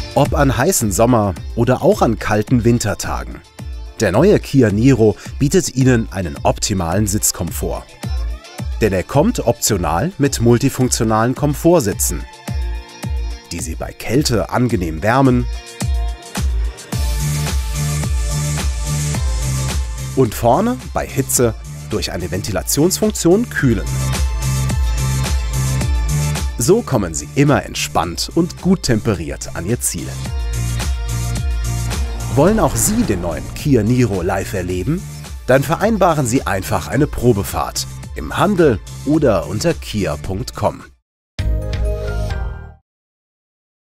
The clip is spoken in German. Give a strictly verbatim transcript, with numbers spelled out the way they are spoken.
Ob an heißen Sommer- oder auch an kalten Wintertagen. Der neue Kia Niro bietet Ihnen einen optimalen Sitzkomfort. Denn er kommt optional mit multifunktionalen Komfortsitzen, die Sie bei Kälte angenehm wärmen und vorne bei Hitze durch eine Ventilationsfunktion kühlen. So kommen Sie immer entspannt und gut temperiert an Ihr Ziel. Wollen auch Sie den neuen Kia Niro live erleben? Dann vereinbaren Sie einfach eine Probefahrt im Handel oder unter kia punkt com.